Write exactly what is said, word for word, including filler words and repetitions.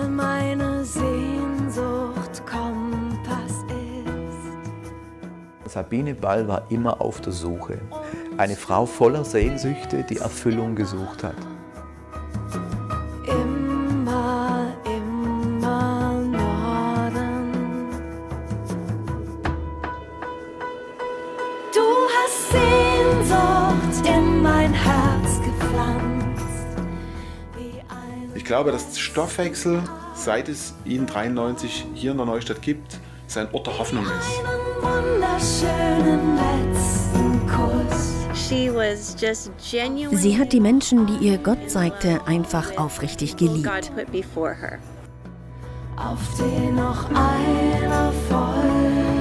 weil meine Sehnsucht Kompass ist. Sabine Ball war immer auf der Suche. Eine Frau voller Sehnsüchte, die Erfüllung gesucht hat. Immer, immer Norden. Du hast Sehnsucht in mein Herz gepflanzt. Wie ein Ich glaube, dass Stoffwechsel, seit es ihn dreiundneunzig hier in der Neustadt gibt, sein Ort der Hoffnung ist. einen wunderschönen letzten Kuss. Sie hat die Menschen, die ihr Gott zeigte, einfach aufrichtig geliebt. Auf den noch einer folgt.